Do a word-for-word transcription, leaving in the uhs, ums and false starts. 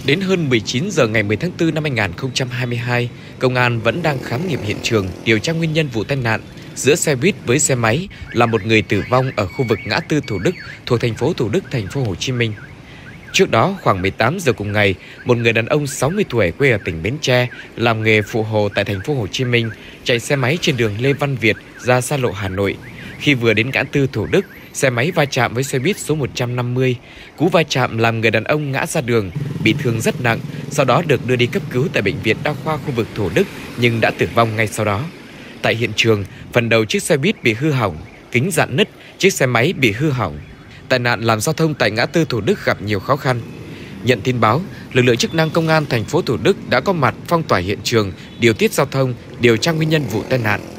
Đến hơn mười chín giờ ngày mười tháng tư năm hai nghìn không trăm hai mươi hai, công an vẫn đang khám nghiệm hiện trường, điều tra nguyên nhân vụ tai nạn giữa xe buýt với xe máy làm một người tử vong ở khu vực ngã tư Thủ Đức thuộc thành phố Thủ Đức, thành phố Hồ Chí Minh. Trước đó, khoảng mười tám giờ cùng ngày, một người đàn ông sáu mươi tuổi quê ở tỉnh Bến Tre, làm nghề phụ hồ tại thành phố Hồ Chí Minh, chạy xe máy trên đường Lê Văn Việt ra xa lộ Hà Nội. Khi vừa đến ngã tư Thủ Đức, xe máy va chạm với xe buýt số một trăm năm mươi. Cú va chạm làm người đàn ông ngã ra đường, bị thương rất nặng, sau đó được đưa đi cấp cứu tại bệnh viện đa khoa khu vực Thủ Đức nhưng đã tử vong ngay sau đó. Tại hiện trường, phần đầu chiếc xe buýt bị hư hỏng, kính rạn nứt, chiếc xe máy bị hư hỏng. Tai nạn làm giao thông tại ngã tư Thủ Đức gặp nhiều khó khăn. Nhận tin báo, lực lượng chức năng công an thành phố Thủ Đức đã có mặt phong tỏa hiện trường, điều tiết giao thông, điều tra nguyên nhân vụ tai nạn.